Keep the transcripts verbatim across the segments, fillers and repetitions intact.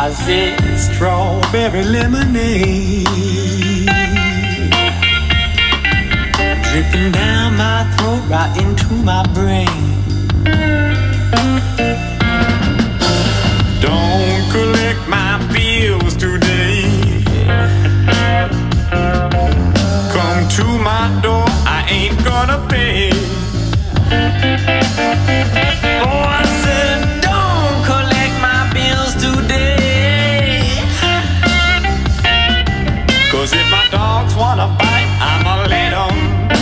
I said strawberry lemonade, dripping down my throat right into my brain. Don't collect my bills today. Come to my door, I ain't gonna pay. Oh, I said don't collect my bills today, 'cause if my dogs wanna fight, I'ma let 'em.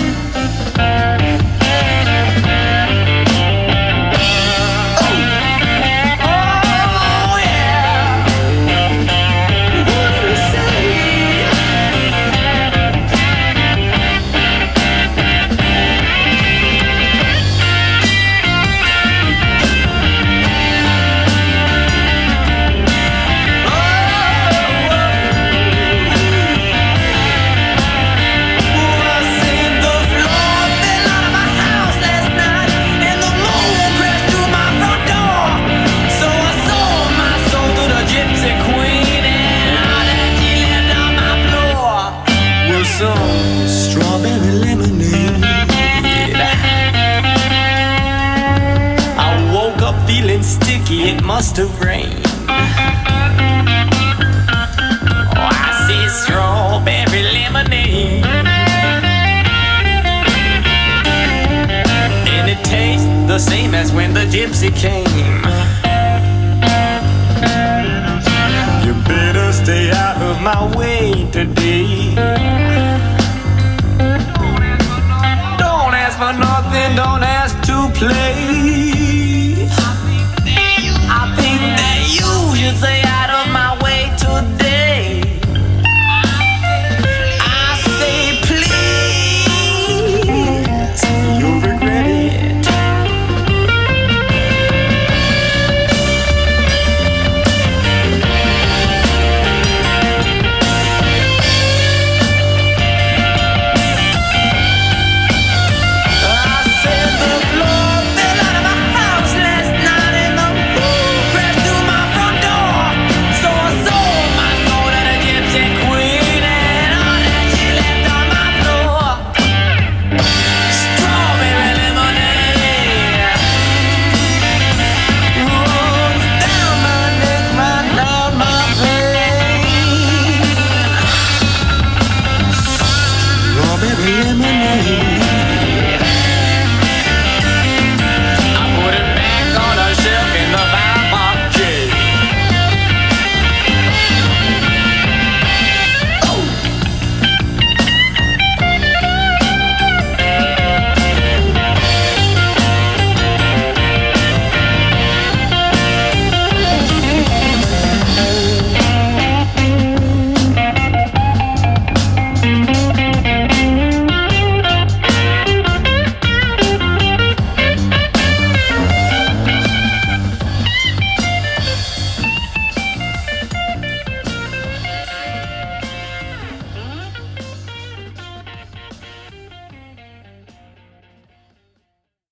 Some strawberry lemonade. I woke up feeling sticky, it must have rained. Oh, I see strawberry lemonade, and it tastes the same as when the gypsy came. You better stay out of my way.